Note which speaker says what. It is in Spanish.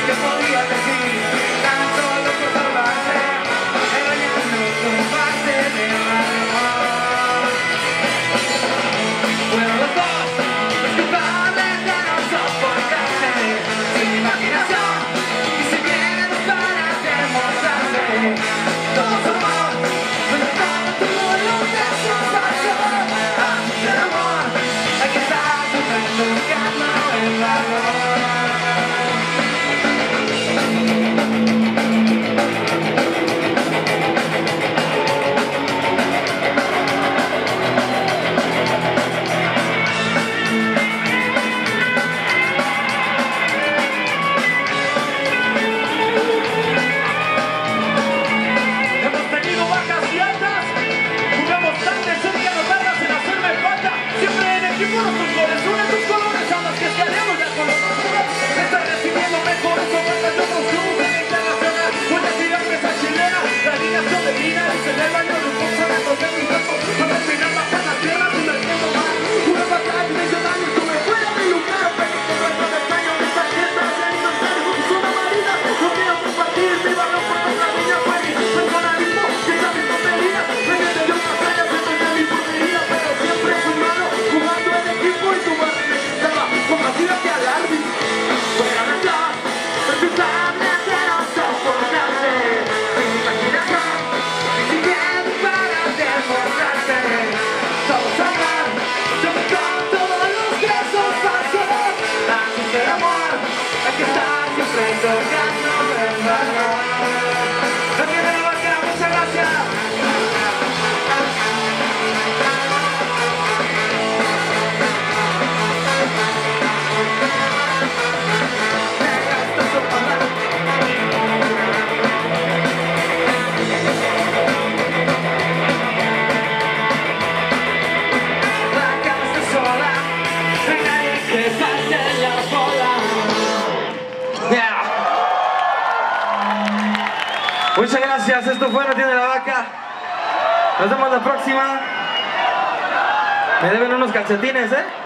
Speaker 1: que podía decir, tan solo por salvarse, pero ya no comparte de amor. Fueron los dos los culpables de no soportarse, sin imaginación y sin miedo para demostrarse. Todo su amor, pero todo lo que hace falso. Antes del amor, hay que estar sufriendo, buscando el valor.
Speaker 2: Muchas gracias, esto fue No Tiene la Vaca. Nos vemos la próxima. Me deben unos calcetines, ¿eh?